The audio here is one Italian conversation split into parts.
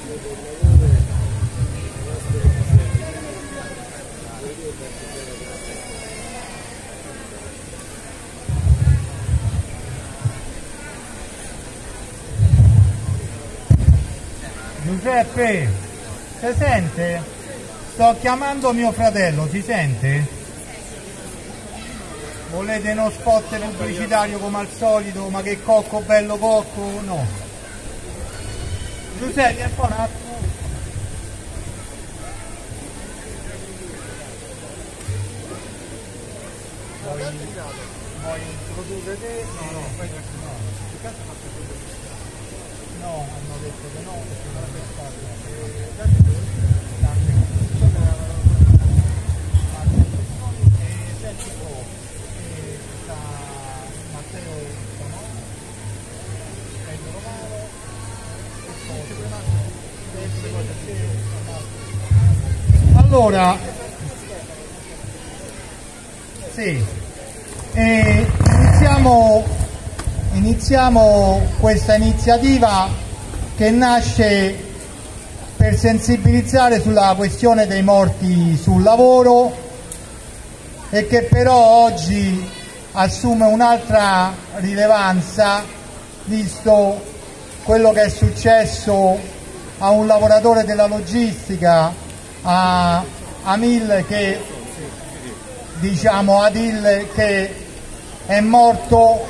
Giuseppe, si sente? Sto chiamando mio fratello, si sente? Volete uno spot pubblicitario come al solito? Ma che cocco, bello cocco? No. Giuseppe, vieni un po' un attimo. Vuoi introdurre te? No, poi no. No, hanno detto che no, perché non è stato. Senti un po', sta Matteo Romano, allora, sì, iniziamo questa iniziativa che nasce per sensibilizzare sulla questione dei morti sul lavoro e che però oggi assume un'altra rilevanza visto quello che è successo a un lavoratore della logistica, a Adil, che è morto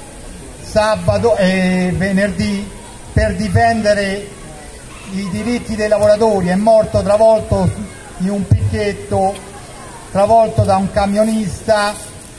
sabato e venerdì per difendere i diritti dei lavoratori, è morto travolto in un picchetto, travolto da un camionista,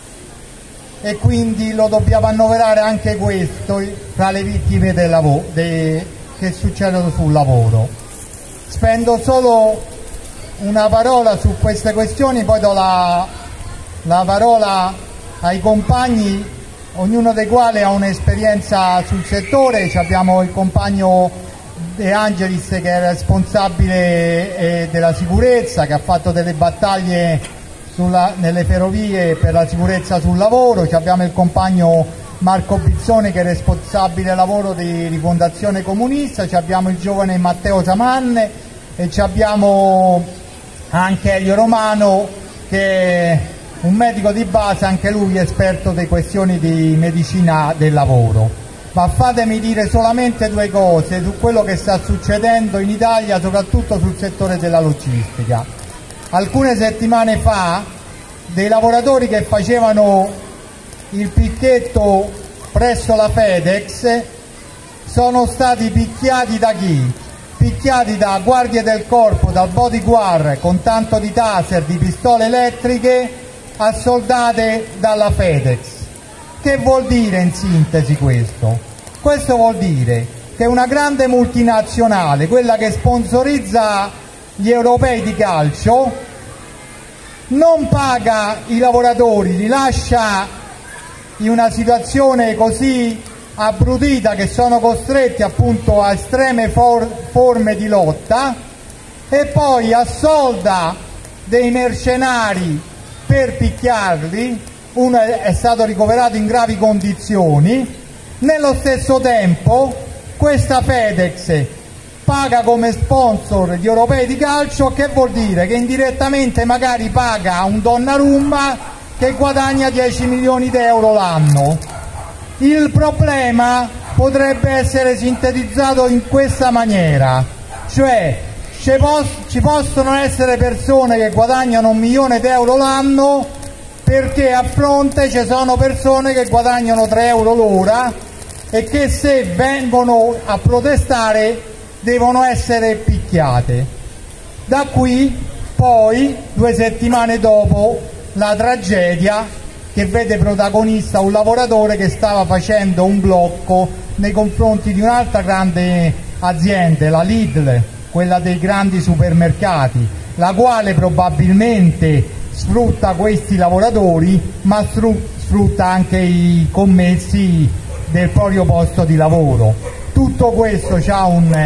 e quindi lo dobbiamo annoverare anche questo tra le vittime del lavoro, che succedono sul lavoro. Spendo solo una parola su queste questioni, poi do la parola ai compagni, ognuno dei quali ha un'esperienza sul settore. Abbiamo il compagno De Angelis, che è responsabile della sicurezza, che ha fatto delle battaglie nelle ferrovie per la sicurezza sul lavoro. Abbiamo il compagno Marco Bizzoni, che è responsabile lavoro di Rifondazione Comunista. Abbiamo il giovane Matteo Samanne e abbiamo anche Elio Romano, che è un medico di base, anche lui esperto di questioni di medicina del lavoro. Ma fatemi dire solamente due cose su quello che sta succedendo in Italia, soprattutto sul settore della logistica. Alcune settimane fa dei lavoratori che facevano il picchetto presso la FedEx sono stati picchiati da chi? Picchiati da guardie del corpo, dal bodyguard con tanto di taser, di pistole elettriche, assoldate dalla FedEx. Che vuol dire in sintesi questo? Questo vuol dire che una grande multinazionale, quella che sponsorizza gli europei di calcio, non paga i lavoratori, li lascia in una situazione così abbrutita che sono costretti appunto a estreme forme di lotta, e poi assolda dei mercenari per picchiarli. Uno è stato ricoverato in gravi condizioni. Nello stesso tempo questa FedEx paga come sponsor gli europei di calcio, che vuol dire che indirettamente magari paga un Donnarumma che guadagna 10 milioni di euro l'anno. Il problema potrebbe essere sintetizzato in questa maniera, cioè ci possono essere persone che guadagnano 1 milione di euro l'anno perché a fronte ci sono persone che guadagnano 3 euro l'ora e che se vengono a protestare devono essere picchiate. Da qui poi 2 settimane dopo la tragedia che vede protagonista un lavoratore che stava facendo un blocco nei confronti di un'altra grande azienda, la Lidl, quella dei grandi supermercati, la quale probabilmente sfrutta questi lavoratori, ma sfrutta anche i commessi del proprio posto di lavoro. Tutto questo ha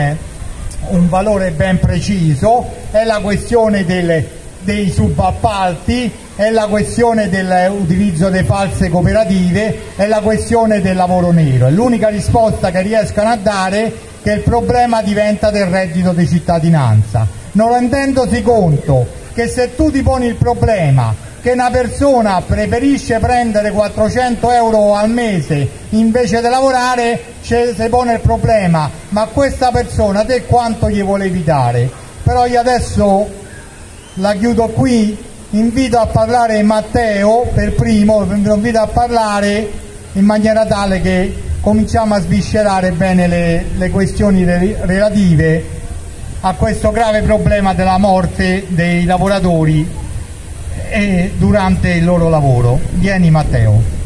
un valore ben preciso, è la questione dei subappalti, è la questione dell'utilizzo delle false cooperative, è la questione del lavoro nero. È l'unica risposta che riescono a dare, che il problema diventa del reddito di cittadinanza, non rendendosi conto che se tu ti poni il problema che una persona preferisce prendere 400 euro al mese invece di lavorare, si pone il problema: ma questa persona te quanto gli volevi dare? Però io adesso la chiudo qui. Invito a parlare Matteo per primo, lo invito a parlare in maniera tale che cominciamo a sviscerare bene le questioni relative a questo grave problema della morte dei lavoratori durante il loro lavoro. Vieni Matteo.